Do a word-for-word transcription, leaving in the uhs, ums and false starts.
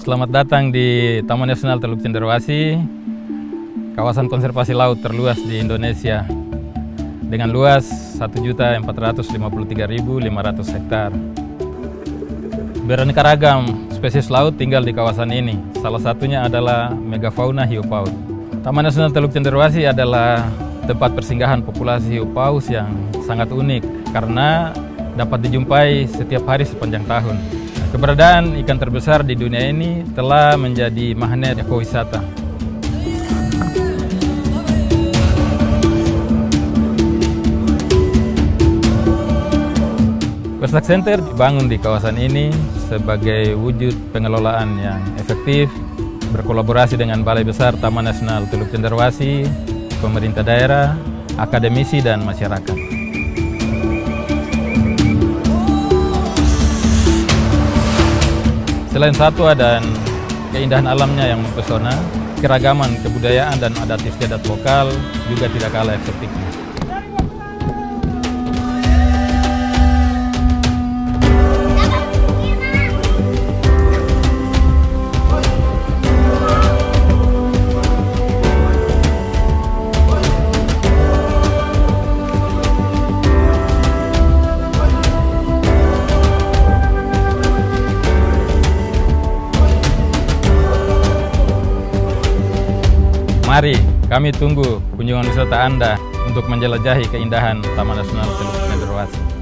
Selamat datang di Taman Nasional Teluk Cenderawasih, kawasan konservasi laut terluas di Indonesia dengan luas satu juta empat ratus lima puluh tiga ribu lima ratus hektar. Beraneka ragam spesies laut tinggal di kawasan ini. Salah satunya adalah megafauna hiu paus. Taman Nasional Teluk Cenderawasih adalah tempat persinggahan populasi hiu paus yang sangat unik karena dapat dijumpai setiap hari sepanjang tahun. Keberadaan ikan terbesar di dunia ini telah menjadi magnet ekowisata. Westlac Center dibangun di kawasan ini sebagai wujud pengelolaan yang efektif, berkolaborasi dengan Balai Besar Taman Nasional Teluk Cenderawasih, pemerintah daerah, akademisi, dan masyarakat. Selain satwa dan keindahan alamnya yang mempesona, keragaman kebudayaan dan adat istiadat lokal juga tidak kalah eksotiknya. Mari kami tunggu kunjungan wisata Anda untuk menjelajahi keindahan Taman Nasional Teluk Cenderawasih.